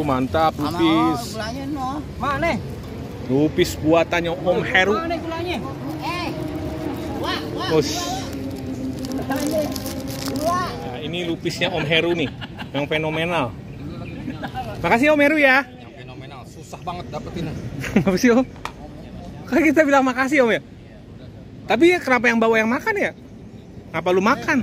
mantap lupis. Mana? Lupis buatannya Om Heru. Mana gulanya? Nah, ini lupisnya Om Heru nih, yang fenomenal. Makasih Om Heru ya. Yang fenomenal, susah banget dapetin. Apa sih Om? Kan kita bilang makasih Om ya. Tapi kenapa yang bawa yang makan ya? Apa lu makan?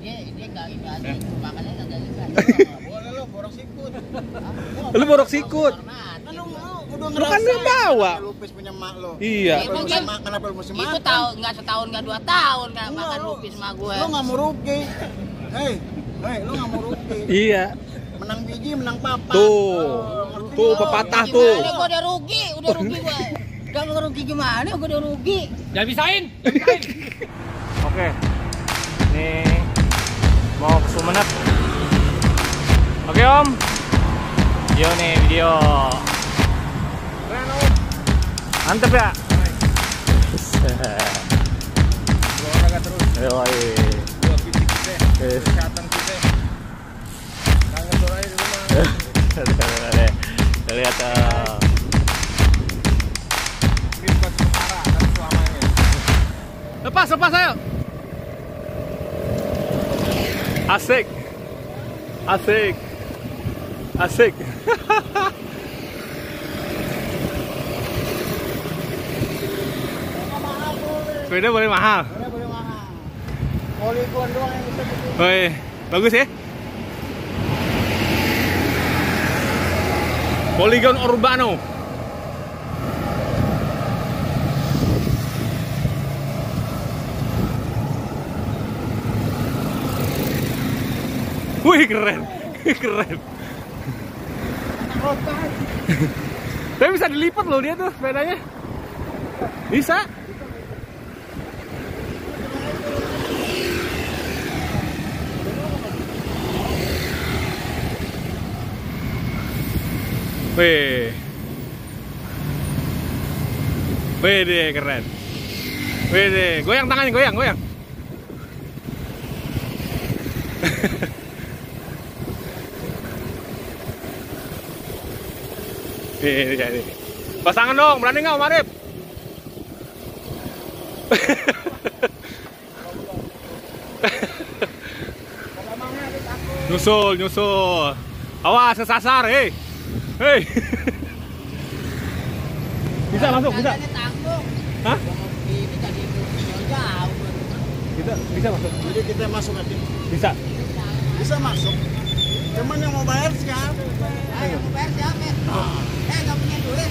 Boleh lo borok sikut. Lu borok sikut. Lu kan dia bawa. Lupis punya mak lo. Iya. Kenapa lu mesti Itu makan? tahu nggak setahun nggak 2 tahun nggak makan lupis sama gue. Lo nggak mau rugi. Hei, lo nggak mau rugi. Iya. Menang biji, menang papa. Tuh pepatah tuh. Gue udah rugi gue. Gak rugi gimana? Gue udah rugi. Jangan bisain. Oke. Nih mau ke Sumenep. Oke Om. Video nih video. Mantep ya. Olahraga terus. Yoi. Buat fisik kita, kesehatan kita. Kangen sore di rumah. Lihat Ini bukan sementara, tapi selamanya. lepas ayo. Asik. Sepeda boleh mahal. Boleh mahal. Polygon doang yang bisa bikin. Woi, bagus ya? Polygon Urbano. Wih, keren. Tapi bisa dilipat loh dia tuh sepedanya. Bisa. Wih, keren. Wih, goyang tangannya, goyang. Nih. Pasangan dong, berani nggak, Marip? Nyusul. Awas, kesasar, hei. Bisa masuk, bisa. Hah? Ini tadi jauh. Bisa masuk. Jadi kita masuk nanti. Bisa. Bisa masuk. Cuman yang mau bayar siapa? Yang mau bayar siapa? Nggak punya duit.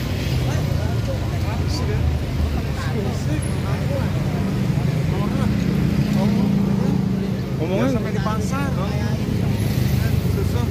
Ngomongnya sampai di pasar. Susah.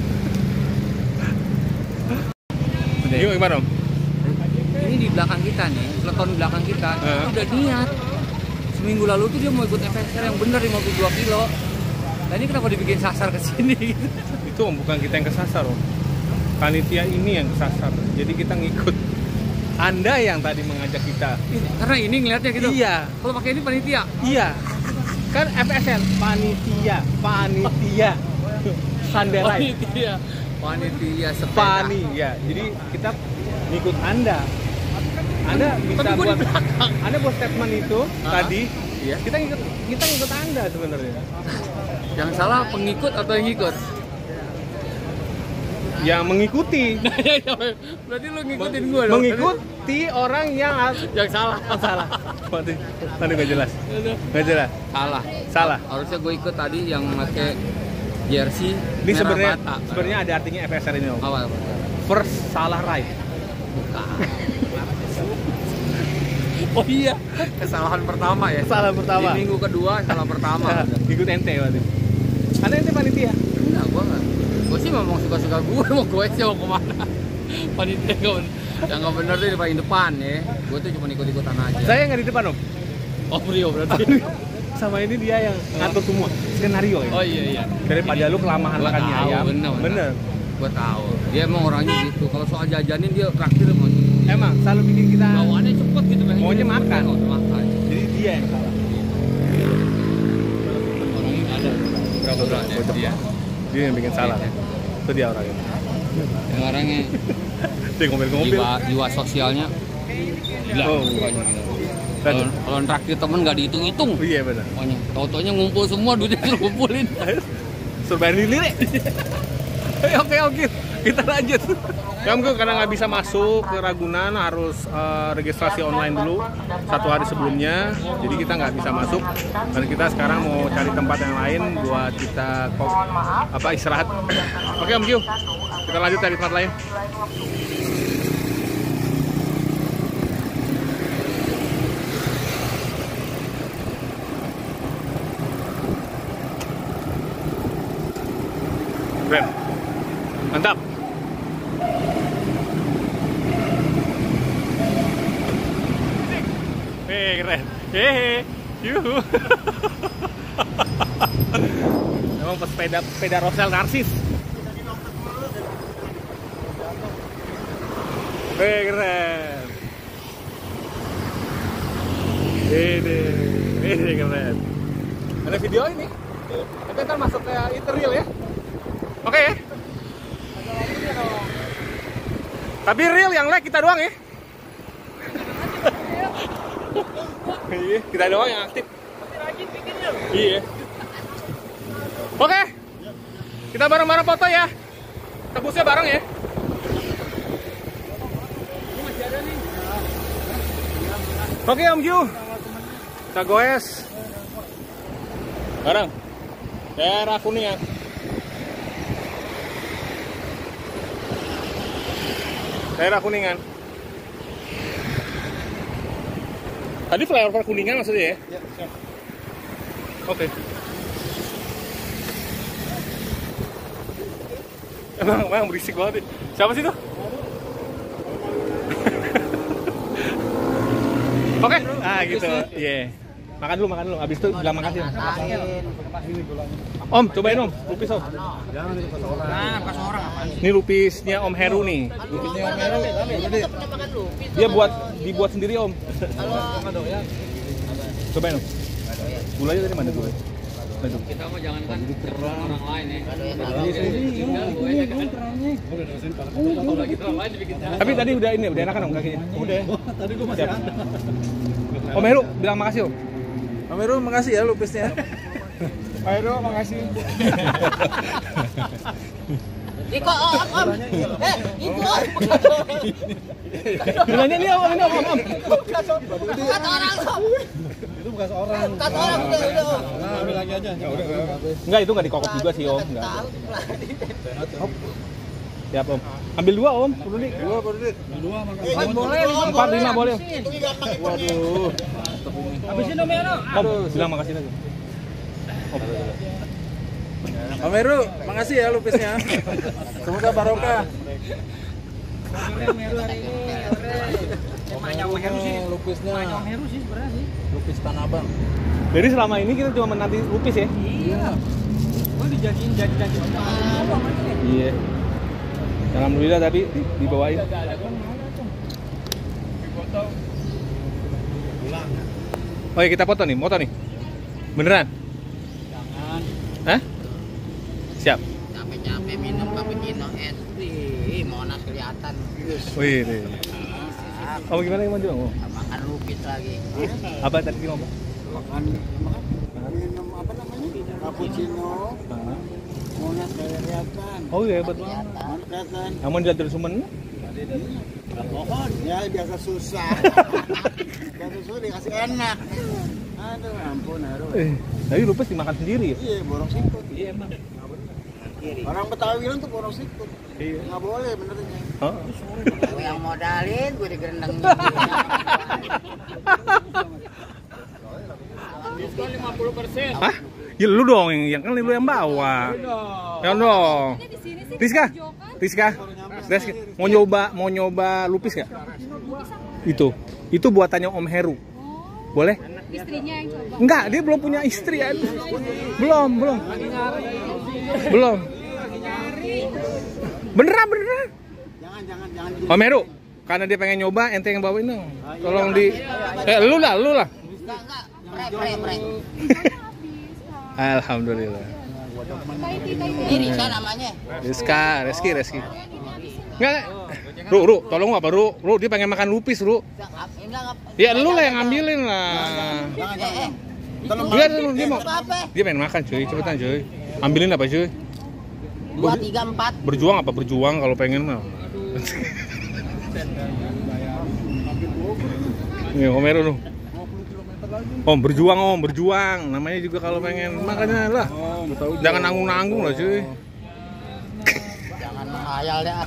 Yuk, gimana Om? Ini di belakang kita nih, peleton belakang kita. Udah niat. Seminggu lalu tuh dia mau ikut FSR yang bener 52 kilo. Nah ini kenapa dibikin sasar ke sini? Itu Om, bukan kita yang kesasar Om. Panitia ini yang kesasar. Jadi kita ngikut. Anda yang tadi mengajak kita. Karena ini ngeliatnya gitu. Iya. Kalau pakai ini panitia. Iya. Kan FSL panitia. Sanderai. Panitia sepeda. Pani ya. Jadi kita ngikut Anda. Anda bisa Tapi gua di buat belakang. Anda buat statement itu tadi. Iya. Kita ngikut Anda sebenarnya. Yang salah pengikut atau yang ngikut? Yang mengikuti. Berarti lu ngikutin gua dong. Mengikuti orang yang Yang salah. salah. Tadi nggak jelas. Nggak jelas. Salah. Harusnya gue ikut tadi yang pakai jersey Ini merah bata. sebenarnya ada artinya FSR ini Om. Apa? First salah right. Bukan. Oh iya, kesalahan pertama ya. Kesalahan pertama. Di minggu kedua kesalahan pertama. Ikut ente berarti. Anda ente panitia. Enggak, gua enggak. Gua sih memang suka-suka gue mau sih mau kemana. Panitia yang nggak bener tuh di paling depan ya. Gue tuh cuma ikut-ikutan aja. Saya nggak di depan Om. Oh Rio berarti. Sama ini dia yang ngatur semua skenario ya. Oh iya. Daripada lu kelamahan Gua makannya tahu, ayam. bener. Gua tahu. Dia emang orangnya gitu. Kalau soal jajanin dia traktir emang. Emang selalu bikin kita Bawaannya cepet gitu kan. maunya makan. Makan. Jadi dia yang salah. Orangnya ada berapa Dia yang bikin salah. Itu dia orangnya. Yang orangnya Dia ngomel-ngomel. jiwa sosialnya gila. Oh. Kalau traktir temen nggak dihitung-hitung. Iya benar. Pokoknya tau-taunya ngumpul semua, duitnya suruh kumpulin. Suruh bayar lirik. Oke, kita lanjut. Ya Om, karena nggak bisa masuk ke Ragunan harus registrasi online dulu 1 hari sebelumnya, jadi kita nggak bisa masuk. Dan kita sekarang mau cari tempat yang lain buat kita istirahat. Oke Om Gio, kita lanjut cari tempat lain. Keren, mantap. Keren. Yuhu. Emang pesepeda Rosel narsis. Keren. Ini keren. Ada video ini. Nanti ntar masuk ke Interreal ya. Oke ya. Tapi real yang like kita doang ya. Iya, kita doang yang aktif. Iya. Oke. Kita bareng-bareng foto ya. Tebusnya bareng ya. Oke Om Ju. Kita goes. Bareng. Daerah Kuningan. Daerah Kuningan. Tadi flyover Kuningan maksudnya ya? Iya, siap. Oke. Emang berisik banget. Siapa sih tuh? Oke. Ah gitu. Iya. Makan dulu. Abis itu bilang makasih. Om, cobain Om, lupis Om. Jangan dikasih orang. Nah, pas orang apa? Ini lupisnya Om Heru nih. Lupisnya Om Heru. Dia dibuat sendiri Om. Cobain Om. Gulanya dari mana gulanya? Kita mah jangan kan orang lain ya. Tapi tadi udah enakan Om kakinya. Udah. Tadi gua masih ada. Om Heru bilang makasih Om. Om Heru makasih ya lupisnya. Pak Heru makasih. Iko Om. Itu Om. Gulanya ini Om. Kata orang Om. Itu bukan seorang. Kata orang udah Om. Nah, ambil lagi aja. Ya udah. Enggak, itu enggak dikokop juga sih Om. Enggak. Siap Om. Ambil 2 Om. Kudulik. 2 kudulik. 2 makasih. Boleh 4, 5 boleh. Waduh. Habisin Om Heru. Om, bilang makasih lagi. Om Heru, makasih ya lupisnya. Semoga barokah. Lupisnya. Lupis Tanah Abang. Jadi selama ini kita cuma menanti lupis ya? Iya. Oh dijadiin jadi. Iya. Alhamdulillah tadi dibawain. Oke, kita foto nih. Beneran? Jangan. Hah? Siap. Capek-capek minum cappuccino es. Monas kelihatan. Wih, kamu gimana yang maju? Makan lupis lagi. Apa tadi ngomong? Makan minum apa namanya? Cappuccino. Monas kelihatan. Oh iya, betul. Kelihatan. Namun di Jatuh Sumen? Pohon. Ya biasa susah. Biasa susah dikasih enak. Aduh, ampun Heru. Tapi lupis dimakan sendiri ya? Iya, borong sikut. Iya emang. Orang Betawi bilang tuh borong sikut. Iya. Nggak boleh benernya. Oh. Gue yang modalin, gue digerendeng. Diskon 50%. Hah? Ya lu dong yang kan lu yang bawa. Ya dong. Rizka, mau nyoba lupis nggak? Itu buatannya Om Heru. Boleh? Istrinya yang coba. Enggak, dia belum punya istri. Belum. Beneran. Jangan. Om Heru, karena dia pengen nyoba, ente yang bawain dong. Tolong di lu lah. Brek. Alhamdulillah. Ini Rizka namanya. Reski. Enggak. Ru, tolong apa, Ru? Dia pengen makan lupis, Ru. Ya lu lah yang ngambilin lah. Lihat lu, dia pengen makan, cuy. Cepetan, cuy. Ambilin apa, cuy? 2, 3, 4. Berjuang apa berjuang kalau pengen mah. Nih, Om Heru tuh. Om berjuang. Namanya juga kalau pengen makanya lah. Jangan nanggung-nanggung lah, cuy. Jangan menghayal deh.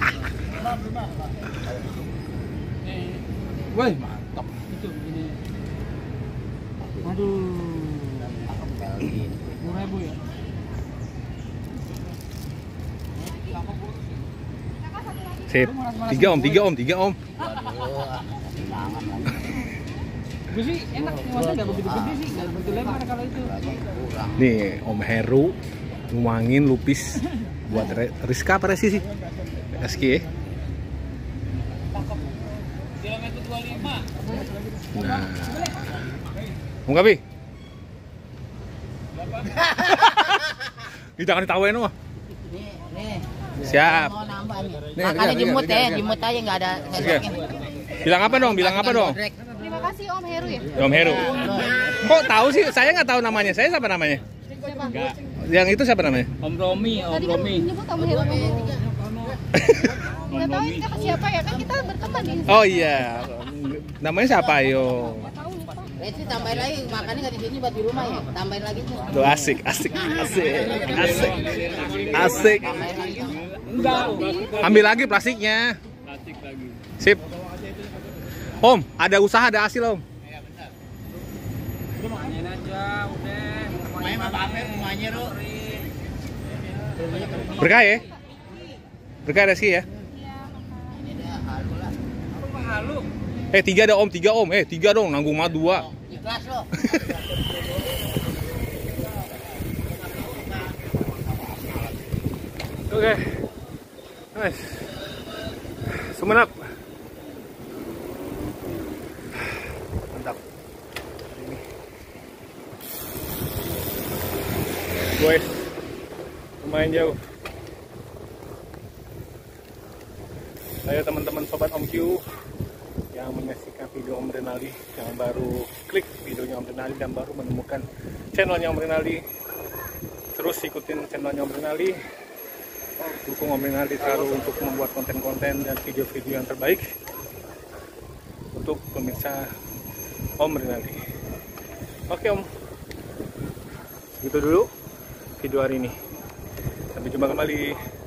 Woi, mantap. Aduh. 10.000 ya. Sip. 3 Om. Gue sih enak, masa nggak begitu gede sih, nggak begitu lebar kalau itu. Nih, Om Heru nuangin lupis buat Rizka apa Resi sih? Reski ya? Kilometer 25. Nah. Om Gabi. Jangan ditawain mah. Nih. Siap. Mau nambah nih. Nih, Makanya jemut Rizka. jemut aja nggak ada sendoknya. Bilang apa dong? Terima kasih Om Heru ya. Om Heru. Kok tahu sih? Saya nggak tahu namanya. Saya siapa namanya? Siapa? Yang itu siapa namanya? Om Romi. Tadi kan menyebut Om Heru. Nggak tahu ini kakak siapa ya, kan kita berteman di Oh iya. Namanya siapa? Ayo. Resi tambahin lagi, makannya nggak di sini buat di rumah ya. Tambahin lagi tuh. Tuh asik. Tambahin lagi. Ambil lagi plastiknya. Sip. Om, ada usaha, ada hasil, Om. Main aja, udah. Main apa rumahnya, Ru? Berkah ya? Berkah Reski ya? Halu. 3 ada Om, 3 Om. 3 dong, nanggung mah 2. Ikhlas loh. Oke. Nice. Sumenep. Mantap. Ini. Guys. Lumayan jauh. Saya teman-teman sobat Om Q yang menyaksikan video Om Rinaldi yang baru klik videonya Om Rinaldi dan baru menemukan channelnya Om Rinaldi. Terus ikutin channelnya Om Rinaldi. Dukung Om Rinaldi selalu untuk membuat konten-konten dan video-video yang terbaik untuk pemirsa Om Rinaldi. Oke Om, segitu dulu video hari ini. Sampai jumpa kembali.